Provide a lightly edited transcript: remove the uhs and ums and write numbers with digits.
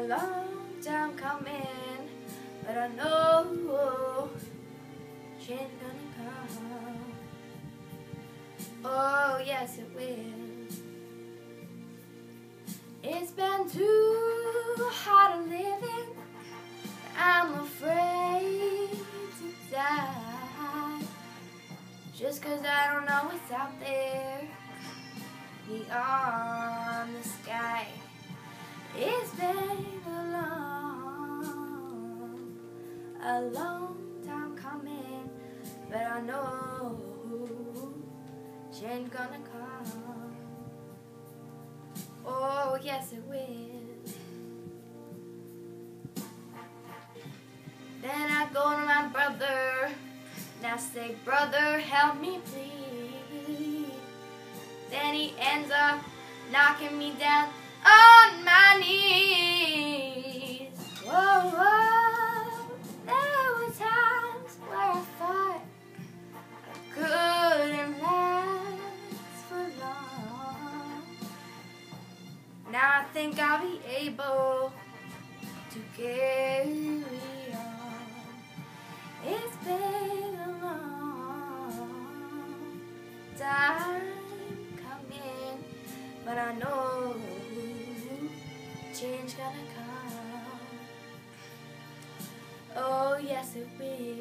a long time coming, but I know change gonna come. Oh yes it will. It's been too hard living, I'm afraid to die, just 'cause I don't know what's out there beyond the sky. It's been a long time coming, but I know change gonna come. Oh yes it will. Then I go to my brother and I say, brother, help me please. Then he ends up knocking me down on my knees. Whoa, whoa. There were times where I thought I couldn't last for long. Now I think I'll be able to carry on. It's been a long time coming, but I know change gonna come. Oh yes it will.